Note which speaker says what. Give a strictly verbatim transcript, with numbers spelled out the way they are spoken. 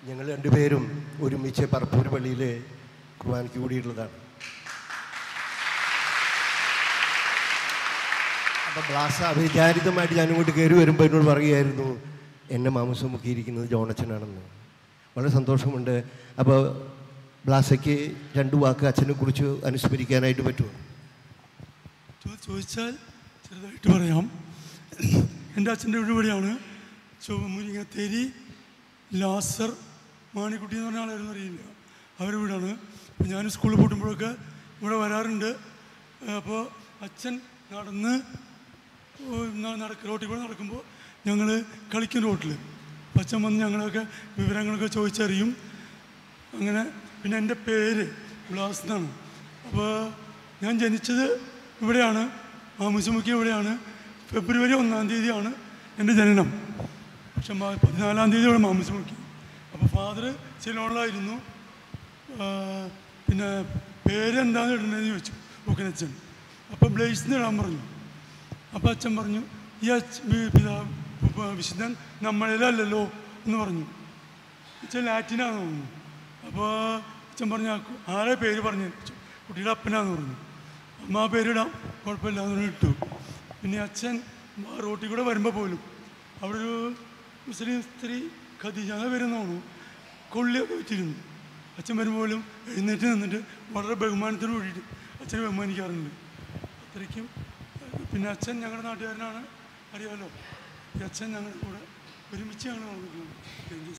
Speaker 1: ഞങ്ങൾ രണ്ടുപേരും ഒരുമിച്ച് പറപ്പൂർ പള്ളിയിൽ കുർബാനയ്ക്ക് കൂടിയിട്ടുള്ളതാണ്. അപ്പം ബ്ലാസ അവിചാരിതമായിട്ട് ഞാനിങ്ങോട്ട് കയറി വരുമ്പോൾ എന്നോട് പറയുമായിരുന്നു എന്നെ മാംസം മുക്കിയിരിക്കുന്നത് ജോണച്ചനാണെന്ന്. വളരെ സന്തോഷമുണ്ട്. അപ്പോൾ ബ്ലാസയ്ക്ക് രണ്ട് വാക്ക് അച്ഛനെക്കുറിച്ച് അനുസ്മരിക്കാനായിട്ട് പറ്റുമോ?
Speaker 2: ചോദിച്ചാൽ ചെറുതായിട്ട് പറയാം. എൻ്റെ അച്ഛൻ്റെ വീട് ഇവിടെയാണ്. മുരിങ്ങത്തേരി ലാസർ മാണിക്കുട്ടി എന്ന് പറഞ്ഞ ആളായിരുന്നു, അറിയില്ല, അവരുടെ വീടാണ്. അപ്പോൾ ഞാൻ സ്കൂളിൽ പൂട്ടുമ്പോഴൊക്കെ ഇവിടെ വരാറുണ്ട്. അപ്പോൾ അച്ഛൻ നടന്ന് നടക്ക റോട്ടിൽ കൂടെ നടക്കുമ്പോൾ ഞങ്ങൾ കളിക്കും റോട്ടിൽ. അപ്പം അച്ഛൻ വന്ന് ഞങ്ങളൊക്കെ വിവരങ്ങളൊക്കെ ചോദിച്ചറിയും. അങ്ങനെ പിന്നെ എൻ്റെ പേര് ബ്ലാസ് എന്നാണ്. അപ്പോൾ ഞാൻ ജനിച്ചത് ഇവിടെയാണ്, മാമുസമുക്കി ഇവിടെയാണ്. ഫെബ്രുവരി ഒന്നാം തീയതിയാണ് എൻ്റെ ജനനം. പക്ഷെ പതിനാലാം തീയതി ഇവിടെ മാമുസമുക്കി. അപ്പോൾ ഫാദർ സിലോണിലായിരുന്നു. പിന്നെ പേരെന്താന്ന് ഇടണമെന്ന് ചോദിച്ചു ഊക്കനച്ഛൻ. അപ്പോൾ ബ്ലേസിന്ന് ഇടാൻ പറഞ്ഞു. അപ്പോൾ അച്ഛൻ പറഞ്ഞു ഈ അച്ഛൻ പിതാവ് വിശുദ്ധൻ നമ്മളിലല്ലല്ലോ എന്ന് പറഞ്ഞു. അച്ഛൻ ലാറ്റിനാന്ന് തോന്നുന്നു. അപ്പോൾ അച്ഛൻ പറഞ്ഞു ആരെ പേര് പറഞ്ഞു കുട്ടിയുടെ അപ്പനാന്ന് പറഞ്ഞു. അമ്മ ആ പേരിടാം കുഴപ്പമില്ല എന്ന് പറഞ്ഞു ഇട്ടു. പിന്നെ അച്ഛൻ റോട്ടിൽ കൂടെ വരുമ്പോൾ പോലും അവിടെ ഒരു മുസ്ലിം സ്ത്രീ ഖദീജ വരുന്ന തോന്നുന്നു കൊള്ളിയൊക്കെ വെച്ചിരുന്നു. അച്ഛൻ വരുമ്പോഴും എഴുന്നേറ്റ് നിന്നിട്ട് വളരെ ബഹുമാനത്തിന് കൂടിയിട്ട് അച്ഛനെ ബഹുമാനിക്കാറുണ്ട്. അത്രയ്ക്കും. പിന്നെ അച്ഛൻ ഞങ്ങളുടെ നാട്ടുകാരനാണ്, അറിയാമല്ലോ. ഈ അച്ഛൻ ഞങ്ങളുടെ കൂടെ ഒരുമിച്ച് ഞങ്ങൾ നടന്നിട്ടുണ്ട്.